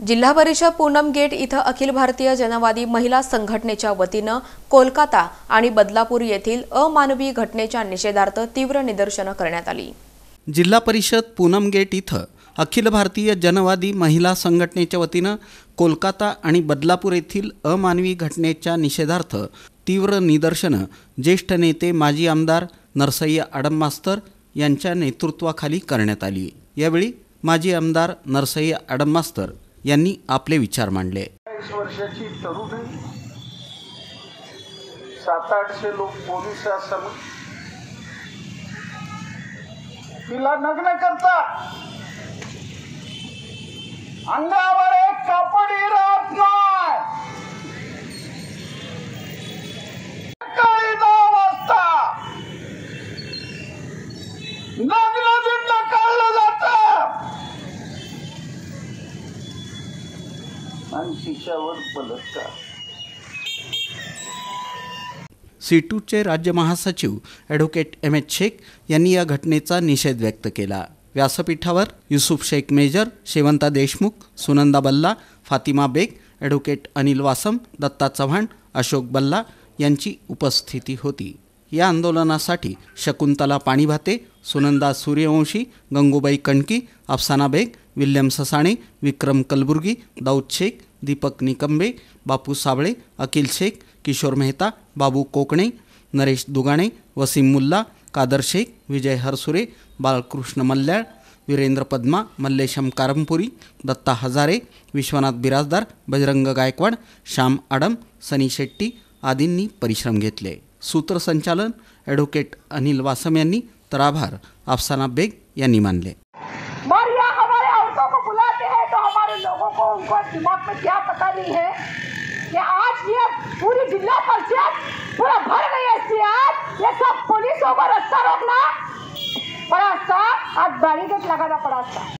जिल्हा परिषद पूनम गेट इथं अखिल भारतीय जनवादी महिला संघटनेच्या वतीनं कोलकाता आणि बदलापूर येथील अमानवी घटनेच्या निषेधार्थ तीव्र निदर्शनं करण्यात आली। जिल्हा परिषद पूनम गेट इथं अखिल भारतीय जनवादी महिला संघटनेच्या वतीनं कोलकाता आणि बदलापूर येथील अमानवी घटनेच्या निषेधार्थ तीव्र निदर्शनं ज्येष्ठ नेते माजी आमदार नरसय्या आडम मास्तर यांच्या नेतृत्वाखाली करण्यात आली। यावेळी माजी आमदार नरसय्या आडम मास्तर यांनी आपले विचार मांडले। 20 वर्षाची तरुणी 700-800 लोक पोलिसांसमोर तिला नग्न करतात, अंगावर एक कापडही राहत नाही। सकाळी 9 वाजता नग्न जिंदा काढलं जातं आणि तिच्यावर बलात्कार। सीटूचे राज्य महासचिव ॲडव्होकेट एम.एच. शेख यांनी या घटनेचा निषेध व्यक्त केला। व्यासपीठावर युसुफ शेख मेजर, शेवंता देशमुख, सुनंदा बल्ला, फातिमा बेग, ॲडव्होकेट अनिल वासम, दत्ता चव्हाण, अशोक बल्ला यांची उपस्थिती होती। या आंदोलनासाठी शकुंतला पाणीभाते, सुनंदा सूर्यवंशी, गंगूबाई कणकी, अफसाना बेग, विल्यम ससाणे, विक्रम कलबुर्गी, दाऊद शेख, दीपक निकंबे, बापू साबळे, अखिल शेख, किशोर मेहता, बाबू कोकणे, नरेश दुगाणे, वसीम मुल्ला, कादर शेख, विजय हरसुरे, बालकृष्ण मल्ल्याळ, वीरेंद्र पद्मा, मल्लेशम कारंपुरी, दत्ता हजारे, विश्वनाथ बिराजदार, बजरंग गायकवाड, श्याम आडम, सनी शेट्टी आदींनी परिश्रम घेतले। सूत्रसंचालन ॲडव्होकेट अनिल वासम यांनी तर आभार अफसाना बेग यांनी मानले। मारिया हमारे औरतों को बुलाते हैं तो हमारे लोगों को उनको दिमाग में क्या पता नहीं है कि आज ये पूरी जिला परिषद पूरा भर गई है। आज ये सब पुलिसों को रास्ता रोकना पड़ा था, आज बैरिकेड लगाना पड़ा था।